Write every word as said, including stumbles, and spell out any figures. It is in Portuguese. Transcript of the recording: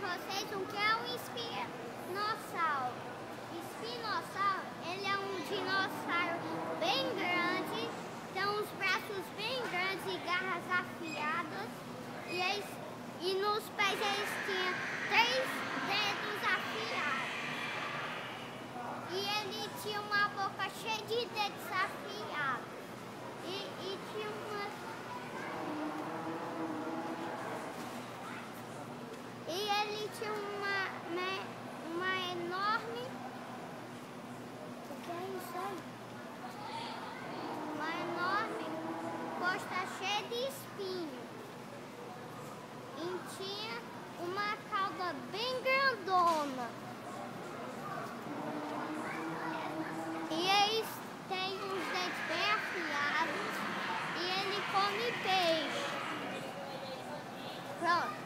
vocês o que é um espinossauro. Espinossauro, ele é um dinossauro bem grande, tem os braços bem grandes e garras afiadas, e, eles, e nos pés eles tinham três dedos afiados. E ele tinha uma boca cheia de dedos afiados. E, e tinha umas... E ele tinha uma, uma, uma enorme... O que é isso aí? Uma enorme costa cheia de espinhos. E tinha uma cauda bem grandona. E eles têm os dentes bem afiados. E ele come peixe. Pronto.